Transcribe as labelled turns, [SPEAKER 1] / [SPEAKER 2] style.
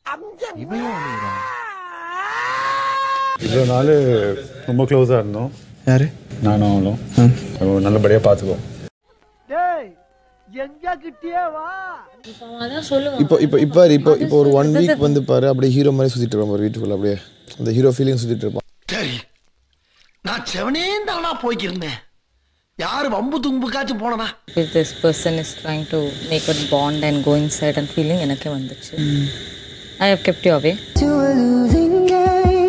[SPEAKER 1] இவ்வளோ நாள் ரொம்ப க்ளோஸாக இருந்தோம்.
[SPEAKER 2] யாரு?
[SPEAKER 1] நானும் அவளும் நல்லபடியாக பார்த்துக்குவோம்.
[SPEAKER 2] இப்போ இப்போ இப்போ இப்போ இப்போ ஒரு 1 வீக் வந்து பாரு, அப்படியே ஹீரோ மாதிரி சுற்றிட்டு இருப்பான் வீட்டுக்குள்ள, அப்படியே அந்த ஹீரோ ஃபீலிங் சுற்றிட்டு இருப்பான்.
[SPEAKER 3] சரி, நான் செவனே தானா போய்க்கிருந்தேன். யாரு வம்பு தும்புக்காச்சும் போனனா?
[SPEAKER 4] If this person is trying to make a bond and go inside and feeling, எனக்கு வந்துச்சு. I have kept you away.